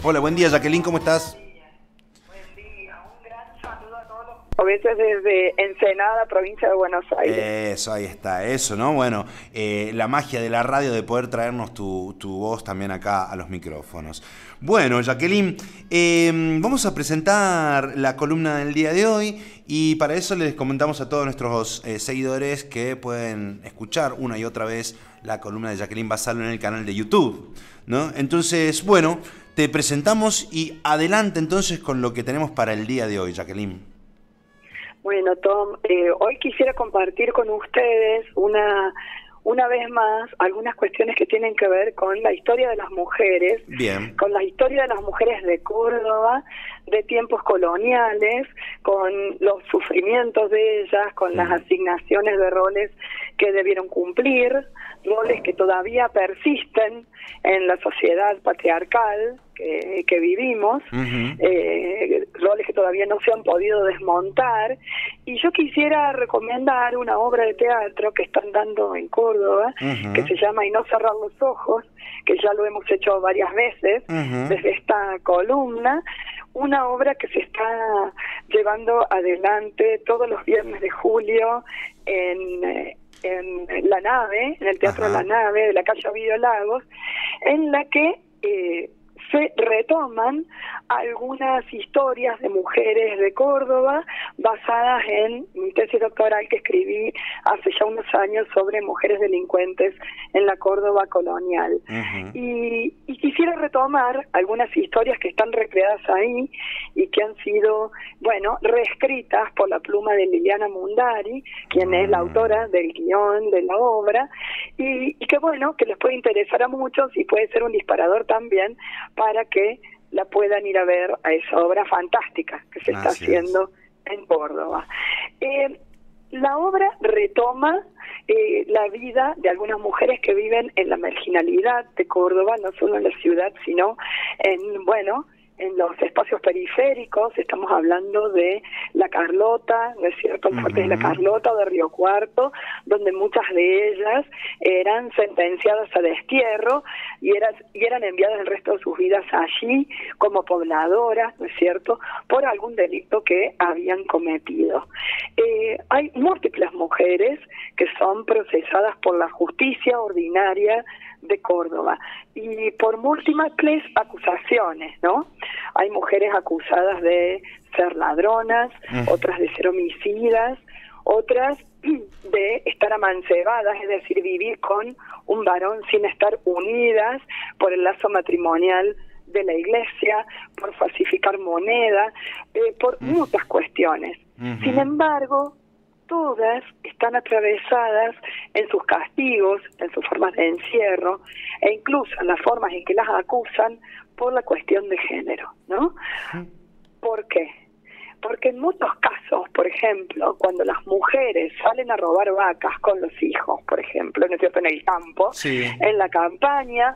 Hola, buen día, Jacqueline, ¿cómo estás? Buen día, un gran saludo a todos los oyentes desde Ensenada, provincia de Buenos Aires. Eso, ahí está, eso, ¿no? Bueno, la magia de la radio de poder traernos tu voz también acá a los micrófonos. Bueno, Jacqueline, vamos a presentar la columna del día de hoy y para eso les comentamos a todos nuestros seguidores que pueden escuchar una y otra vez la columna de Jacqueline Basalo en el canal de YouTube, ¿no? Entonces, bueno, te presentamos y adelante entonces con lo que tenemos para el día de hoy, Jacqueline. Bueno, Tom, hoy quisiera compartir con ustedes una vez más algunas cuestiones que tienen que ver con la historia de las mujeres, Bien. con la historia de las mujeres de Córdoba, de tiempos coloniales, con los sufrimientos de ellas, con las asignaciones de roles que debieron cumplir, roles que todavía persisten en la sociedad patriarcal que vivimos, roles que todavía no se han podido desmontar. Y yo quisiera recomendar una obra de teatro que están dando en Córdoba, que se llama Y no cerrar los ojos, que ya lo hemos hecho varias veces desde esta columna, una obra que se está llevando adelante todos los viernes de julio en La Nave, en el Teatro La Nave de la calle Ovidio Lagos, en la que se retoman algunas historias de mujeres de Córdoba basadas en mi tesis doctoral que escribí hace ya unos años sobre mujeres delincuentes en la Córdoba colonial. Y quisiera retomar algunas historias que están recreadas ahí y que han sido, bueno, reescritas por la pluma de Liliana Mundari, quien es la autora del guión de la obra, y que bueno, que les puede interesar a muchos y puede ser un disparador también para que la puedan ir a ver a esa obra fantástica que se está haciendo en Córdoba. La obra retoma la vida de algunas mujeres que viven en la marginalidad de Córdoba, no solo en la ciudad, sino en, bueno, en los espacios periféricos. Estamos hablando de La Carlota, ¿no es cierto?, el fuerte de La Carlota o de Río Cuarto, donde muchas de ellas eran sentenciadas a destierro y eran enviadas el resto de sus vidas allí como pobladoras, ¿no es cierto?, por algún delito que habían cometido. Hay múltiples mujeres que son procesadas por la justicia ordinaria de Córdoba y por múltiples acusaciones, ¿no? Hay mujeres acusadas de ser ladronas, otras de ser homicidas, otras de estar amancebadas, es decir, vivir con un varón sin estar unidas por el lazo matrimonial de la iglesia, por falsificar moneda, por muchas cuestiones. Sin embargo, todas están atravesadas en sus castigos, en sus formas de encierro, e incluso en las formas en que las acusan por la cuestión de género, ¿no? ¿Por qué? Porque en muchos casos, por ejemplo, cuando las mujeres salen a robar vacas con los hijos, por ejemplo, ¿no es cierto?, en el campo, en la campaña,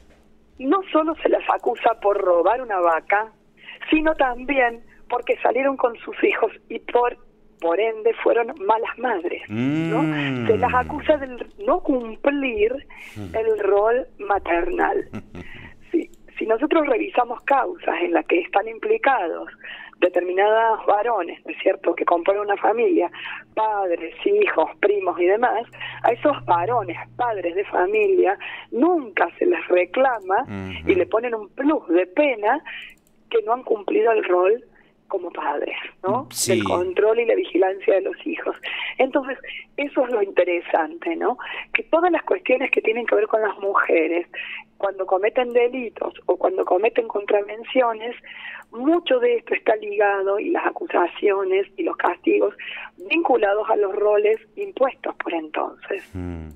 no solo se las acusa por robar una vaca, sino también porque salieron con sus hijos y por ende fueron malas madres, ¿no? Se las acusa de no cumplir el rol maternal. Si nosotros revisamos causas en las que están implicados determinados varones, ¿no es cierto?, que componen una familia, padres, hijos, primos y demás, a esos varones, padres de familia, nunca se les reclama y le ponen un plus de pena que no han cumplido el rol como padres, ¿no? El control y la vigilancia de los hijos. Entonces, eso es lo interesante, ¿no? Que todas las cuestiones que tienen que ver con las mujeres, cuando cometen delitos o cuando cometen contravenciones, mucho de esto está ligado, y las acusaciones y los castigos, vinculados a los roles impuestos por entonces.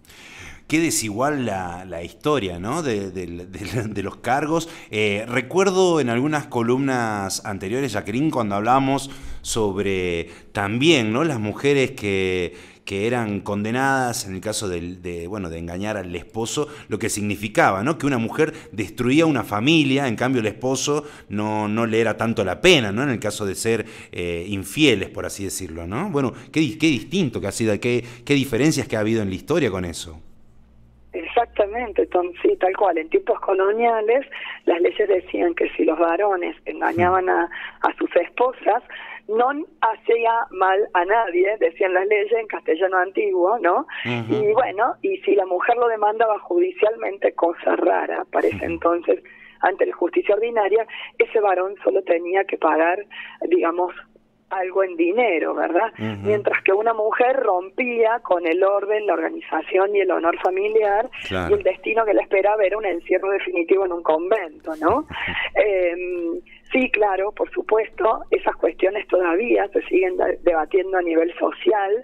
Qué desigual la historia, ¿no?, de los cargos. Recuerdo en algunas columnas anteriores, Jacqueline, cuando hablamos sobre también, ¿no?, las mujeres que eran condenadas en el caso de engañar al esposo, lo que significaba, ¿no?, que una mujer destruía una familia, en cambio el esposo no le era tanto la pena, ¿no?, en el caso de ser infieles, por así decirlo, ¿no? Bueno, qué distinto que ha sido, qué diferencias que ha habido en la historia con eso. Exactamente. Exactamente, Tom, sí, tal cual. En tiempos coloniales las leyes decían que si los varones engañaban a sus esposas, no hacía mal a nadie, decían las leyes en castellano antiguo, ¿no? Y bueno, y si la mujer lo demandaba judicialmente, cosa rara para ese entonces, ante la justicia ordinaria, ese varón solo tenía que pagar, digamos, algo en dinero, ¿verdad? Mientras que una mujer rompía con el orden, la organización y el honor familiar, y el destino que le esperaba era un encierro definitivo en un convento, ¿no? Sí, claro, por supuesto, esas cuestiones todavía se siguen debatiendo a nivel social,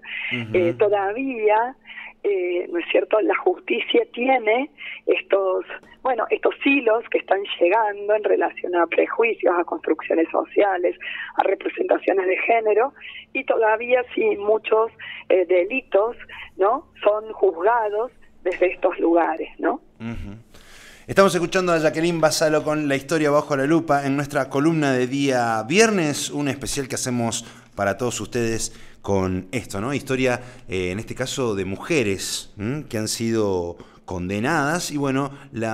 todavía, ¿no es cierto?, la justicia tiene estos hilos que están llegando en relación a prejuicios, a construcciones sociales, a representaciones de género, y todavía sí muchos delitos, ¿no?, son juzgados desde estos lugares, ¿no? Estamos escuchando a Jacqueline Vassallo con La Historia Bajo la Lupa en nuestra columna de día viernes, un especial que hacemos para todos ustedes con esto, ¿no? Historia, en este caso, de mujeres que han sido condenadas y, bueno,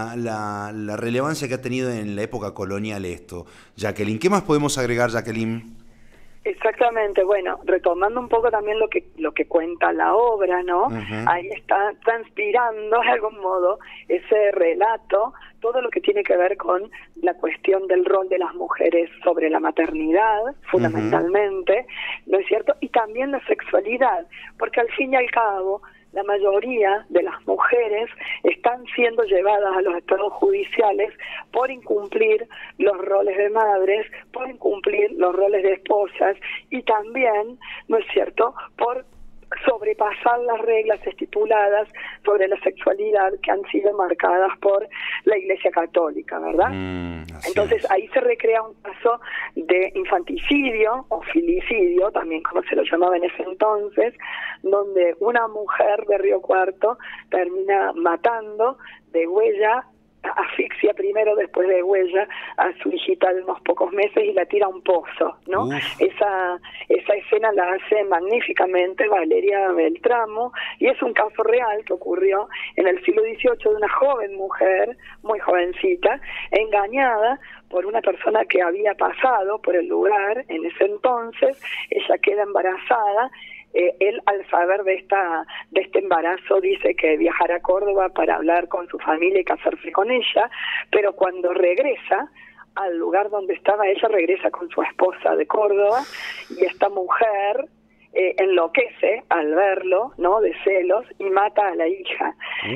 la relevancia que ha tenido en la época colonial esto. Jacqueline, ¿qué más podemos agregar, Jacqueline? Exactamente, bueno, retomando un poco también lo que cuenta la obra, ¿no? Ahí está transpirando de algún modo ese relato, todo lo que tiene que ver con la cuestión del rol de las mujeres sobre la maternidad, fundamentalmente, ¿no es cierto? Y también la sexualidad, porque al fin y al cabo la mayoría de las mujeres están siendo llevadas a los estados judiciales por incumplir los roles de madres, por incumplir los roles de esposas y también, ¿no es cierto?, por sobrepasar las reglas estipuladas sobre la sexualidad que han sido marcadas por la Iglesia Católica, ¿verdad? Entonces ahí se recrea un caso de infanticidio o filicidio, también como se lo llamaba en ese entonces, donde una mujer de Río Cuarto termina matando de huella, asfixia primero, después de huella, a su hijita de unos pocos meses y la tira a un pozo, ¿no? Esa escena la hace magníficamente Valeria Beltramo y es un caso real que ocurrió en el siglo XVIII de una joven mujer, muy jovencita, engañada por una persona que había pasado por el lugar en ese entonces. Ella queda embarazada. Él, al saber de este embarazo, dice que viajará a Córdoba para hablar con su familia y casarse con ella, pero cuando regresa al lugar donde estaba ella, regresa con su esposa de Córdoba, y esta mujer enloquece al verlo, ¿no?, de celos, y mata a la hija.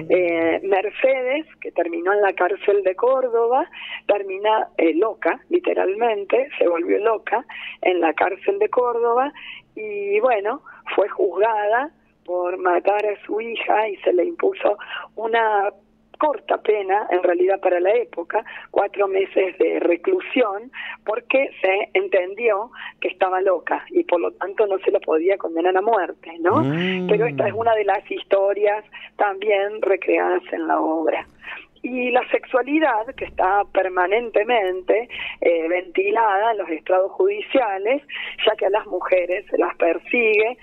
Mercedes, que terminó en la cárcel de Córdoba, termina loca, literalmente, se volvió loca en la cárcel de Córdoba, y bueno, fue juzgada por matar a su hija y se le impuso una corta pena, en realidad para la época, 4 meses de reclusión, porque se entendió que estaba loca y por lo tanto no se lo podía condenar a muerte, ¿no? Pero esta es una de las historias también recreadas en la obra. Y la sexualidad, que está permanentemente ventilada en los estrados judiciales, ya que a las mujeres se las persigue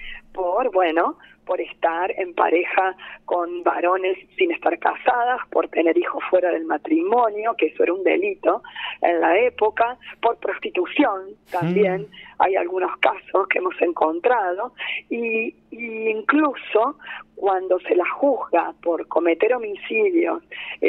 por estar en pareja con varones sin estar casadas, por tener hijos fuera del matrimonio, que eso era un delito en la época, por prostitución también, hay algunos casos que hemos encontrado, y incluso cuando se las juzga por cometer homicidios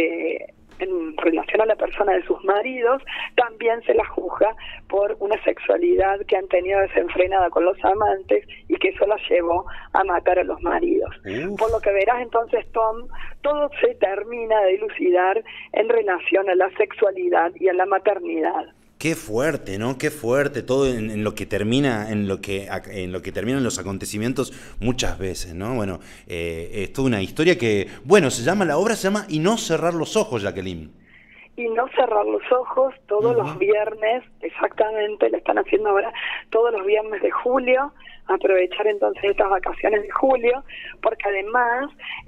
en relación a la persona de sus maridos, también se las juzga por una sexualidad que han tenido desenfrenada con los amantes y que eso las llevó a matar a los maridos. Por lo que verás entonces, Tom, todo se termina de dilucidar en relación a la sexualidad y a la maternidad. Qué fuerte, ¿no? Qué fuerte todo en lo que termina, en lo que terminan los acontecimientos muchas veces, ¿no? Bueno, es toda una historia que, bueno, la obra se llama Y no cerrar los ojos, Jacqueline. Y no cerrar los ojos todos los viernes, exactamente, lo están haciendo ahora todos los viernes de julio, aprovechar entonces estas vacaciones de julio, porque además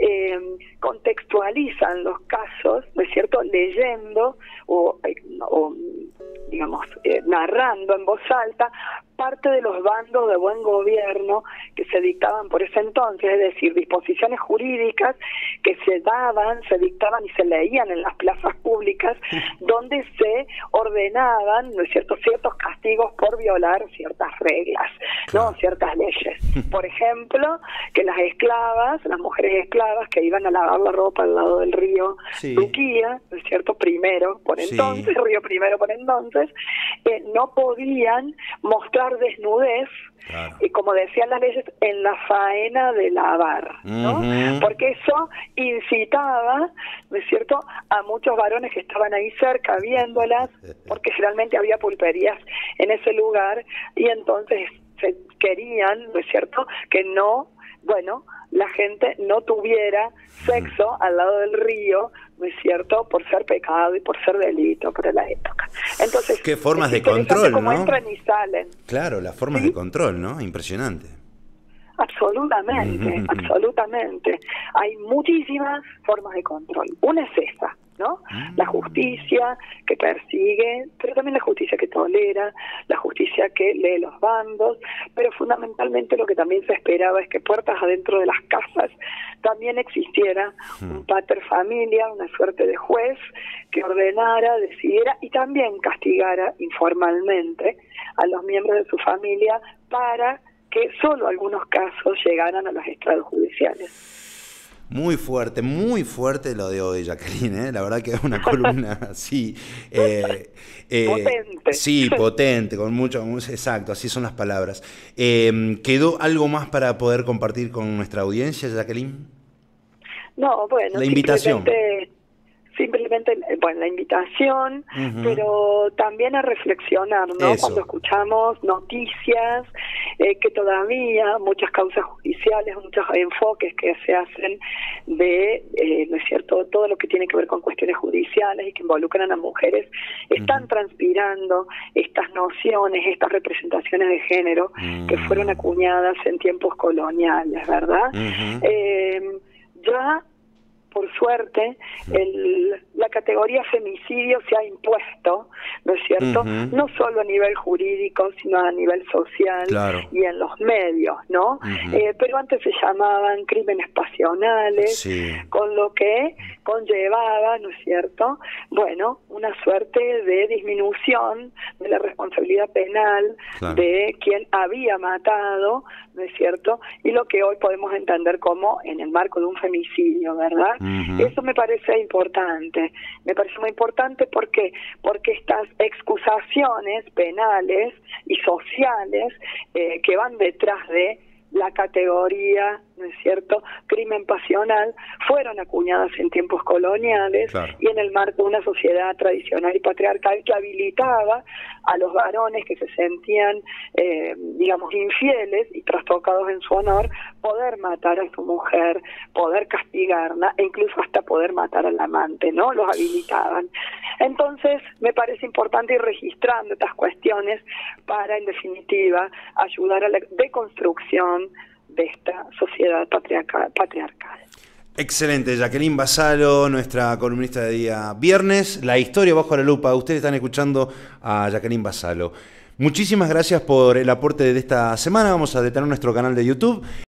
contextualizan los casos, ¿no es cierto?, leyendo o digamos, narrando en voz alta parte de los bandos de buen gobierno que se dictaban por ese entonces, es decir, disposiciones jurídicas que se daban, se dictaban y se leían en las plazas públicas, donde se ordenaban, ¿no es cierto?, ciertos castigos por violar ciertas reglas, ¿no?, ciertas leyes. Por ejemplo, que las esclavas, las mujeres esclavas que iban a lavar la ropa al lado del río Luquía, ¿no es cierto?, primero por entonces, río primero por entonces, no podían mostrar desnudez, y como decían las leyes, en la faena de lavar, ¿no? Porque eso incitaba, ¿no es cierto?, a muchos varones que estaban ahí cerca viéndolas, porque generalmente había pulperías en ese lugar, y entonces se querían, ¿no es cierto?, que no, bueno, la gente no tuviera sexo al lado del río, ¿no es cierto?, por ser pecado y por ser delito para la época. Entonces, qué formas de control, cómo ¿no? entran y salen. Claro, las formas de control, ¿no? Impresionante. Absolutamente, absolutamente. Hay muchísimas formas de control. Una es esa, ¿no? La justicia que persigue, pero también la justicia que tolera, la justicia que lee los bandos, pero fundamentalmente lo que también se esperaba es que puertas adentro de las casas también existiera un pater familia, una suerte de juez que ordenara, decidiera y también castigara informalmente a los miembros de su familia para que solo algunos casos llegaran a los estrados judiciales. Muy fuerte lo de hoy, Jacqueline, ¿eh? La verdad que es una columna así... potente. Sí, potente, con mucho... Exacto, así son las palabras. ¿Quedó algo más para poder compartir con nuestra audiencia, Jacqueline? No, bueno, la invitación. Simplemente, bueno, la invitación, pero también a reflexionar, ¿no? Eso. Cuando escuchamos noticias, que todavía muchas causas judiciales, muchos enfoques que se hacen de, ¿no es cierto?, todo lo que tiene que ver con cuestiones judiciales y que involucran a mujeres, están transpirando estas nociones, estas representaciones de género que fueron acuñadas en tiempos coloniales, ¿verdad? Ya por suerte, la categoría femicidio se ha impuesto, ¿no es cierto? No solo a nivel jurídico, sino a nivel social y en los medios, ¿no? Pero antes se llamaban crímenes pasionales, con lo que conllevaba, ¿no es cierto?, bueno, una suerte de disminución de la responsabilidad penal de quien había matado, ¿no es cierto?, y lo que hoy podemos entender como en el marco de un femicidio, ¿verdad? Eso me parece importante, me parece muy importante porque estas excusaciones penales y sociales que van detrás de la categoría, ¿no es cierto?, crimen pasional, fueron acuñadas en tiempos coloniales y en el marco de una sociedad tradicional y patriarcal que habilitaba a los varones que se sentían, digamos, infieles y trastocados en su honor, poder matar a su mujer, poder castigarla e incluso hasta poder matar al amante, ¿no? Los habilitaban. Entonces, me parece importante ir registrando estas cuestiones para, en definitiva, ayudar a la deconstrucción de esta sociedad patriarcal. Excelente, Jacqueline Basalo, nuestra columnista de día viernes, La historia bajo la lupa. Ustedes están escuchando a Jacqueline Basalo. Muchísimas gracias por el aporte de esta semana. Vamos a detener nuestro canal de YouTube.